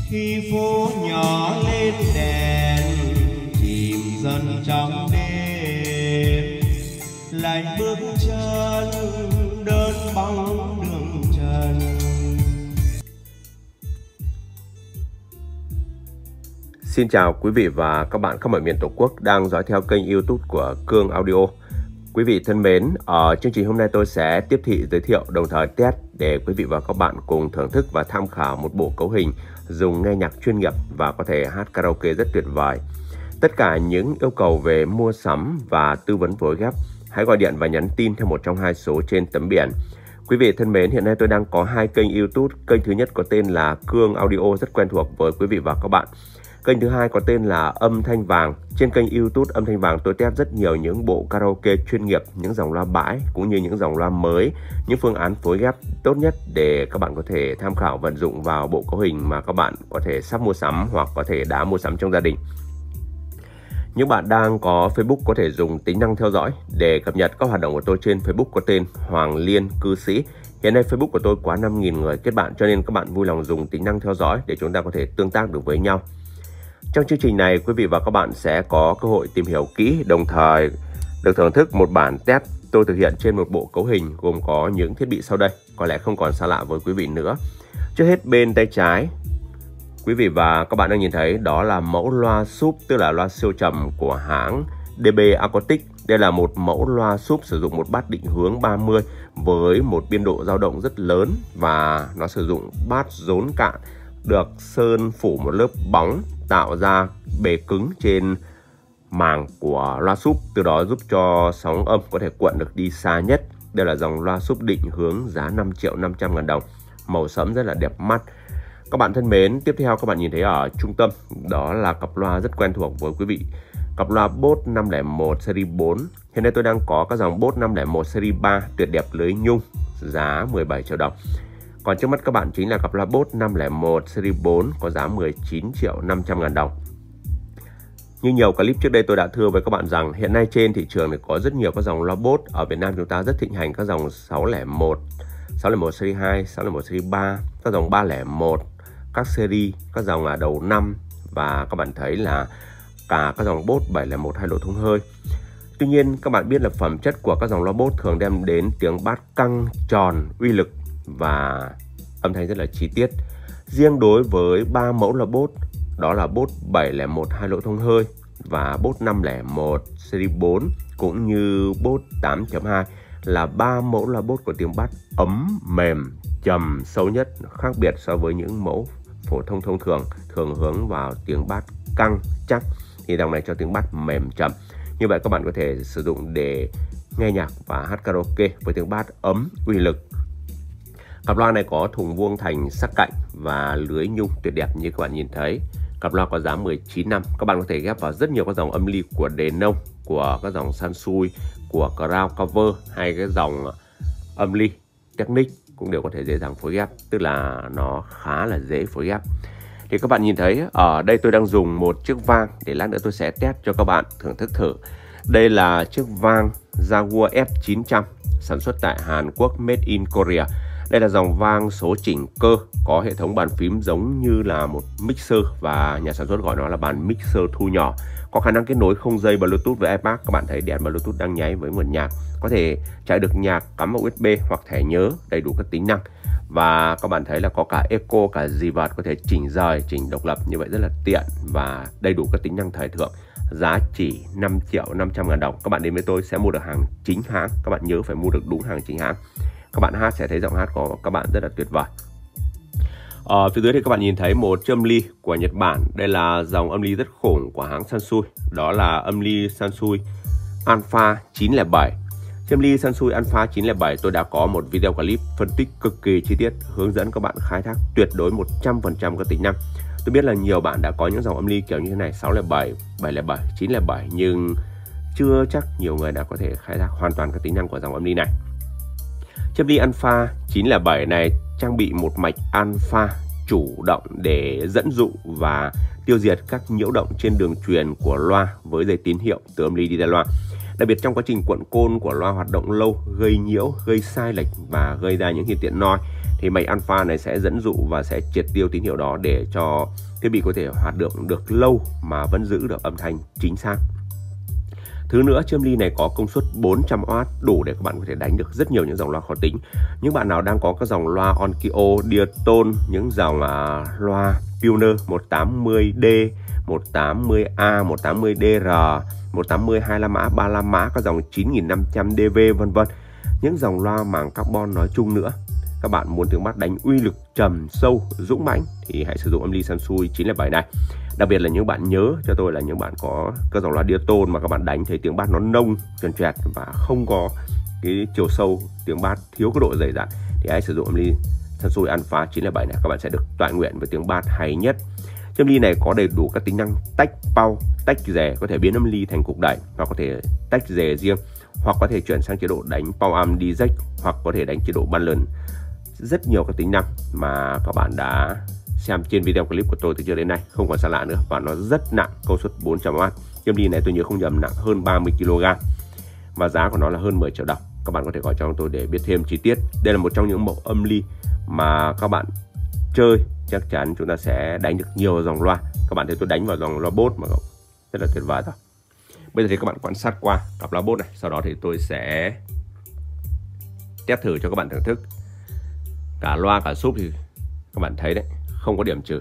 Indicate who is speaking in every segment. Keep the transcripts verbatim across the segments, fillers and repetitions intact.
Speaker 1: Khi phố nhỏ lên đèn chìm dần trong đêm, lại bước chân đơn bóng đường trần.
Speaker 2: Xin chào quý vị và các bạn khắp mọi miền Tổ quốc đang dõi theo kênh YouTube của Cương Audio. Quý vị thân mến, ở chương trình hôm nay tôi sẽ tiếp thị giới thiệu đồng thời test để quý vị và các bạn cùng thưởng thức và tham khảo một bộ cấu hình dùng nghe nhạc chuyên nghiệp và có thể hát karaoke rất tuyệt vời. Tất cả những yêu cầu về mua sắm và tư vấn phối ghép, hãy gọi điện và nhắn tin theo một trong hai số trên tấm biển. Quý vị thân mến, hiện nay tôi đang có hai kênh YouTube. Kênh thứ nhất có tên là Cương Audio, rất quen thuộc với quý vị và các bạn. Kênh thứ hai có tên là Âm Thanh Vàng. Trên kênh YouTube Âm Thanh Vàng tôi test rất nhiều những bộ karaoke chuyên nghiệp, những dòng loa bãi cũng như những dòng loa mới, những phương án phối ghép tốt nhất để các bạn có thể tham khảo vận dụng vào bộ cấu hình mà các bạn có thể sắp mua sắm hoặc có thể đã mua sắm trong gia đình. Những bạn đang có Facebook có thể dùng tính năng theo dõi để cập nhật các hoạt động của tôi trên Facebook có tên Hoàng Liên Cư Sĩ. Hiện nay Facebook của tôi quá năm nghìn người kết bạn, cho nên các bạn vui lòng dùng tính năng theo dõi để chúng ta có thể tương tác được với nhau. Trong chương trình này, quý vị và các bạn sẽ có cơ hội tìm hiểu kỹ, đồng thời được thưởng thức một bản test tôi thực hiện trên một bộ cấu hình gồm có những thiết bị sau đây, có lẽ không còn xa lạ với quý vị nữa. Trước hết bên tay trái, quý vị và các bạn đang nhìn thấy đó là mẫu loa súp, tức là loa siêu trầm của hãng đê bê Acoustic. Đây là một mẫu loa súp sử dụng một bát định hướng ba mươi với một biên độ dao động rất lớn và nó sử dụng bát rốn cạn được sơn phủ một lớp bóng tạo ra bề cứng trên màng của loa súp, từ đó giúp cho sóng âm có thể cuộn được đi xa nhất. Đây là dòng loa súp định hướng giá năm triệu năm trăm ngàn đồng, màu sẫm rất là đẹp mắt. Các bạn thân mến, tiếp theo các bạn nhìn thấy ở trung tâm đó là cặp loa rất quen thuộc với quý vị, cặp loa Bose năm không một series bốn. Hiện nay tôi đang có các dòng Bose năm không một series ba tuyệt đẹp lưới nhung giá mười bảy triệu đồng. Còn trước mắt các bạn chính là cặp loa Bose năm không một series bốn có giá mười chín triệu năm trăm ngàn đồng. Như nhiều clip trước đây tôi đã thưa với các bạn rằng hiện nay trên thị trường thì có rất nhiều các dòng loa Bose. Ở Việt Nam chúng ta rất thịnh hành các dòng sáu không một, sáu không một series hai, sáu không một series ba, các dòng ba không một, các series, các dòng là đầu năm và các bạn thấy là cả các dòng Bose bảy không một hai lỗ thông hơi. Tuy nhiên các bạn biết là phẩm chất của các dòng loa Bose thường đem đến tiếng bass căng, tròn, uy lực và âm thanh rất là chi tiết. Riêng đối với ba mẫu loa Bose, đó là Bose bảy không một hai lỗ thông hơi và Bose năm không một series bốn cũng như Bose tám chấm hai là ba mẫu loa Bose có tiếng bass ấm, mềm, trầm, sâu nhất, khác biệt so với những mẫu phổ thông thông thường thường hướng vào tiếng bass căng, chắc, thì dòng này cho tiếng bass mềm, trầm. Như vậy các bạn có thể sử dụng để nghe nhạc và hát karaoke với tiếng bass ấm, uy lực. Cặp loa này có thùng vuông thành sắc cạnh và lưới nhung tuyệt đẹp như các bạn nhìn thấy. Cặp loa có giá mười chín năm. Các bạn có thể ghép vào rất nhiều các dòng âm ly của Denon, của các dòng Sansui, của Crown Cover hay cái dòng âm ly Technic cũng đều có thể dễ dàng phối ghép, tức là nó khá là dễ phối ghép. Thì các bạn nhìn thấy ở đây tôi đang dùng một chiếc vang để lát nữa tôi sẽ test cho các bạn thưởng thức thử. Đây là chiếc vang Jaguar F chín trăm sản xuất tại Hàn Quốc, made in Korea. Đây là dòng vang số chỉnh cơ, có hệ thống bàn phím giống như là một mixer và nhà sản xuất gọi nó là bàn mixer thu nhỏ. Có khả năng kết nối không dây Bluetooth với iPad. Các bạn thấy đèn Bluetooth đang nháy với nguồn nhạc. Có thể chạy được nhạc cắm vào u ét bê hoặc thẻ nhớ, đầy đủ các tính năng. Và các bạn thấy là có cả echo, cả dì vạt, có thể chỉnh rời, chỉnh độc lập, như vậy rất là tiện và đầy đủ các tính năng thời thượng. Giá chỉ năm triệu năm trăm ngàn đồng. Các bạn đến với tôi sẽ mua được hàng chính hãng. Các bạn nhớ phải mua được đúng hàng chính hãng. Các bạn hát sẽ thấy giọng hát của các bạn rất là tuyệt vời. Ở phía dưới thì các bạn nhìn thấy một chiếc âm ly của Nhật Bản. Đây là dòng âm ly rất khủng của hãng Sansui. Đó là âm ly Sansui Alpha chín không bảy. Chiếc âm ly Sansui Alpha chín không bảy tôi đã có một video clip phân tích cực kỳ chi tiết, hướng dẫn các bạn khai thác tuyệt đối một trăm phần trăm các tính năng. Tôi biết là nhiều bạn đã có những dòng âm ly kiểu như thế này, sáu không bảy, bảy không bảy, chín không bảy, nhưng chưa chắc nhiều người đã có thể khai thác hoàn toàn các tính năng của dòng âm ly này. Chiếc âm ly Alpha chín không bảy này trang bị một mạch alpha chủ động để dẫn dụ và tiêu diệt các nhiễu động trên đường truyền của loa với dây tín hiệu từ âm ly đi ra loa. Đặc biệt trong quá trình cuộn côn của loa hoạt động lâu, gây nhiễu, gây sai lệch và gây ra những hiện tượng noi. thì mạch alpha này sẽ dẫn dụ và sẽ triệt tiêu tín hiệu đó để cho thiết bị có thể hoạt động được lâu mà vẫn giữ được âm thanh chính xác. Thứ nữa, chiếc âm ly này có công suất bốn trăm oát đủ để các bạn có thể đánh được rất nhiều những dòng loa khó tính. Những bạn nào đang có các dòng loa Onkyo, Diaton, những dòng uh, loa Pioneer một tám mươi D, một tám mươi A, một tám mươi D R, một tám mươi hai mươi lăm mã, ba mươi lăm mã, các dòng chín nghìn năm trăm D V vân vân. Những dòng loa màng carbon nói chung nữa. Các bạn muốn tiếng bass đánh uy lực trầm, sâu, dũng mãnh thì hãy sử dụng âm ly Sansui chín không bảy này. Đặc biệt là những bạn nhớ cho tôi là những bạn có các dòng loa Diaton mà các bạn đánh thấy tiếng bass nó nông, tròn trẹt và không có cái chiều sâu, tiếng bass thiếu cái độ dày dặn thì hãy sử dụng âm ly Sansui Alpha chín không bảy này, các bạn sẽ được tọa nguyện với tiếng bass hay nhất. Âm ly này có đầy đủ các tính năng tách pau, tách rè, có thể biến âm ly thành cục đẩy hoặc có thể tách rè riêng, hoặc có thể chuyển sang chế độ đánh pau âm đi jack, hoặc có thể đánh chế độ balance. Rất nhiều các tính năng mà các bạn đã xem trên video clip của tôi từ trước đến nay, không còn xa lạ nữa, và nó rất nặng, công suất bốn trăm oát. Âm ly này tôi nhớ không nhầm nặng hơn ba mươi ki lô gam và giá của nó là hơn mười triệu đồng. Các bạn có thể gọi cho tôi để biết thêm chi tiết. Đây là một trong những mẫu âm ly mà các bạn chơi chắc chắn chúng ta sẽ đánh được nhiều dòng loa. Các bạn thấy tôi đánh vào dòng loa Bose mà rất là tuyệt vời rồi. Bây giờ thì các bạn quan sát qua cặp loa Bose này, sau đó thì tôi sẽ test thử cho các bạn thưởng thức. Cả loa cả súp thì các bạn thấy đấy, không có điểm trừ.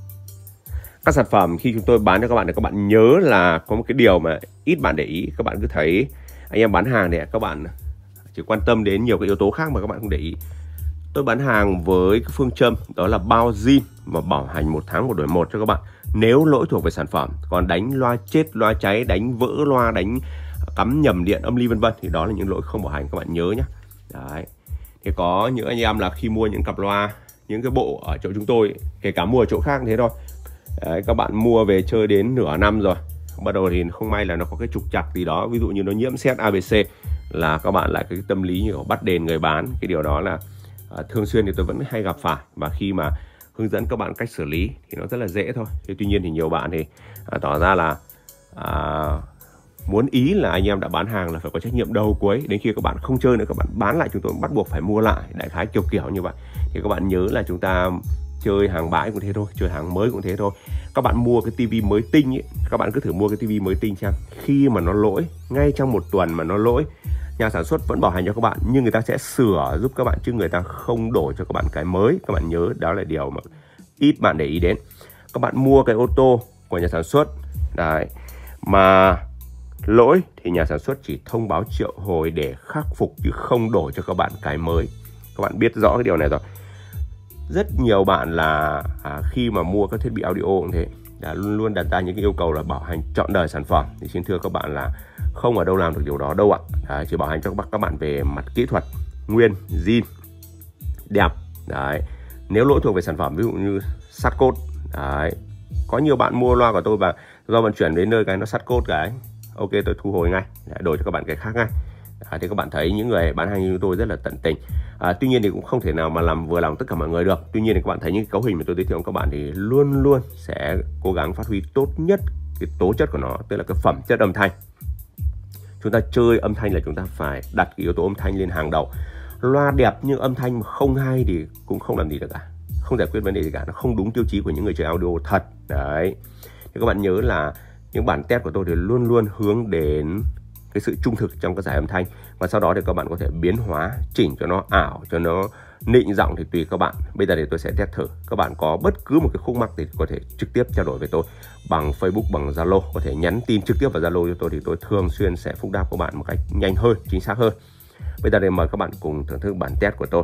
Speaker 2: Các sản phẩm khi chúng tôi bán cho các bạn thì các bạn nhớ là có một cái điều mà ít bạn để ý. Các bạn cứ thấy anh em bán hàng thì các bạn chỉ quan tâm đến nhiều cái yếu tố khác mà các bạn không để ý. Tôi bán hàng với cái phương châm đó là bao zin và bảo hành một tháng một đổi một cho các bạn, nếu lỗi thuộc về sản phẩm. Còn đánh loa chết, loa cháy, đánh vỡ loa, đánh cắm nhầm điện, âm ly vân vân thì đó là những lỗi không bảo hành, các bạn nhớ nhé. Đấy. Thì có những anh em là khi mua những cặp loa, những cái bộ ở chỗ chúng tôi, kể cả mua ở chỗ khác thế thôi. Đấy, các bạn mua về chơi đến nửa năm rồi, bắt đầu thì không may là nó có cái trục trặc gì đó, ví dụ như nó nhiễm sét a bê xê, là các bạn lại cái tâm lý như bắt đền người bán. Cái điều đó là à, thường xuyên thì tôi vẫn hay gặp phải, và khi mà hướng dẫn các bạn cách xử lý thì nó rất là dễ thôi. Thế tuy nhiên thì nhiều bạn thì à, tỏ ra là à, muốn ý là anh em đã bán hàng là phải có trách nhiệm đầu cuối, đến khi các bạn không chơi nữa các bạn bán lại chúng tôi bắt buộc phải mua lại, đại khái kiểu kiểu như vậy. Thì các bạn nhớ là chúng ta chơi hàng bãi cũng thế thôi, chơi hàng mới cũng thế thôi. Các bạn mua cái tivi mới tinh ấy, các bạn cứ thử mua cái tivi mới tinh xem, khi mà nó lỗi ngay trong một tuần mà nó lỗi, nhà sản xuất vẫn bảo hành cho các bạn, nhưng người ta sẽ sửa giúp các bạn chứ người ta không đổi cho các bạn cái mới. Các bạn nhớ đó là điều mà ít bạn để ý đến. Các bạn mua cái ô tô của nhà sản xuất đấy mà lỗi thì nhà sản xuất chỉ thông báo triệu hồi để khắc phục chứ không đổi cho các bạn cái mới. Các bạn biết rõ cái điều này rồi. Rất nhiều bạn là à, khi mà mua các thiết bị audio cũng thế, đã luôn luôn đặt ra những cái yêu cầu là bảo hành trọn đời sản phẩm. Thì xin thưa các bạn là không ở đâu làm được điều đó đâu ạ. Đấy, chỉ bảo hành cho các bạn về mặt kỹ thuật, nguyên, zin, đẹp. Đấy. Nếu lỗi thuộc về sản phẩm, ví dụ như sắt cốt, đấy, có nhiều bạn mua loa của tôi và do vận chuyển đến nơi cái nó sắt cốt cái, ok tôi thu hồi ngay, đổi cho các bạn cái khác ngay. À, thì các bạn thấy những người bán hàng như tôi rất là tận tình. À, tuy nhiên thì cũng không thể nào mà làm vừa lòng tất cả mọi người được. Tuy nhiên thì các bạn thấy những cấu hình mà tôi giới thiệu các bạn thì luôn luôn sẽ cố gắng phát huy tốt nhất cái tố chất của nó, tức là cái phẩm chất âm thanh. Chúng ta chơi âm thanh là chúng ta phải đặt cái yếu tố âm thanh lên hàng đầu. Loa đẹp nhưng âm thanh không hay thì cũng không làm gì được cả, không giải quyết vấn đề gì cả, nó không đúng tiêu chí của những người chơi audio thật. Đấy. Thì các bạn nhớ là những bản test của tôi thì luôn luôn hướng đến cái sự trung thực trong các giải âm thanh, và sau đó thì các bạn có thể biến hóa, chỉnh cho nó ảo, cho nó nịnh giọng thì tùy các bạn. Bây giờ thì tôi sẽ test thử. Các bạn có bất cứ một cái khúc mắc thì có thể trực tiếp trao đổi với tôi bằng Facebook, bằng Zalo, có thể nhắn tin trực tiếp vào Zalo cho tôi, thì tôi thường xuyên sẽ phúc đáp các bạn một cách nhanh hơn, chính xác hơn. Bây giờ thì mời các bạn cùng thưởng thức bản test của tôi.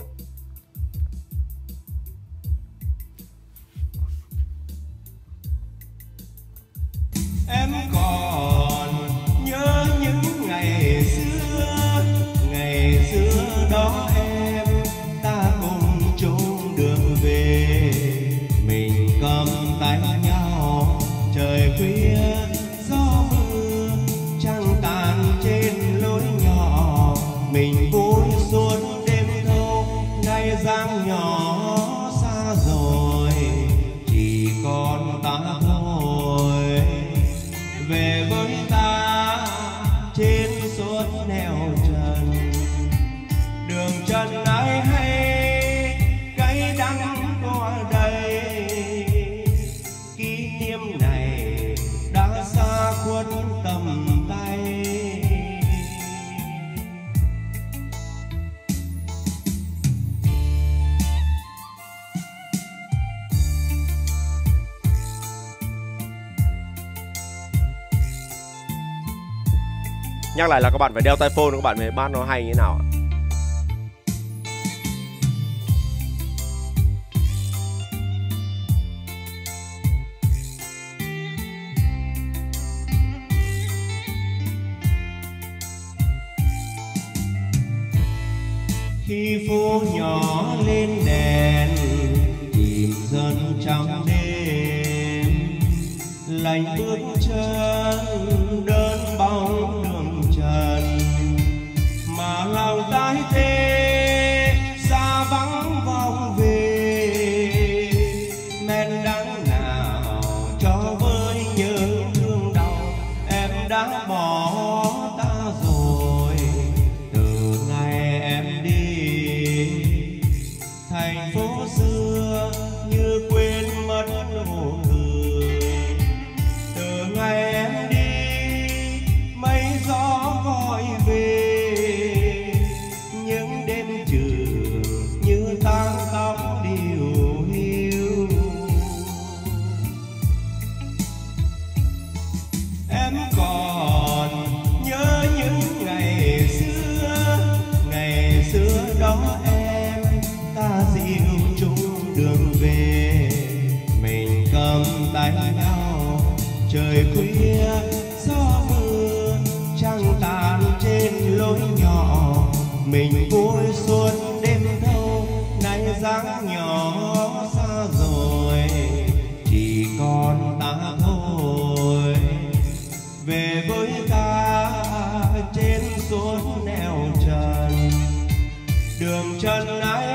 Speaker 1: Em còn nhớ những ngày xưa, ngày xưa đó em ta cùng chung đường về, mình cầm tay nhau, trời khuya gió mưa trăng tàn trên lối nhỏ, mình vui suốt đêm thâu, ngày giang nhỏ xa rồi, chỉ còn ta thôi. Về với ta trên suốt nẻo trần, đường trần ai hay
Speaker 2: Nhắc lại là các bạn phải đeo tai phone các bạn mới bắt nó hay như thế nào ạ.
Speaker 1: Khi phố nhỏ lên đèn chìm dần trong đêm, lạnh bước chân đơn bóng đường trần, mà lòng tái tê xa vắng vòng về. Men đắng nào cho với những thương đau em đã bỏ ta rồi. Từ ngày em đi, thành phố xưa như quên mất nụ cười. Từ ngày em đi, mây gió gọi về, những đêm trường như tang tóc điều hiu. Em còn nhớ những ngày xưa, ngày xưa đó em ta dịu chung đường về. Mình cầm tay nhau, trời khuya gió mưa trăng tàn trên lối nhỏ. Mình vui xuân đêm thâu, nay dáng nhỏ xa rồi, chỉ còn ta thôi. Về với ta trên suốt nẻo trần, đường trần ai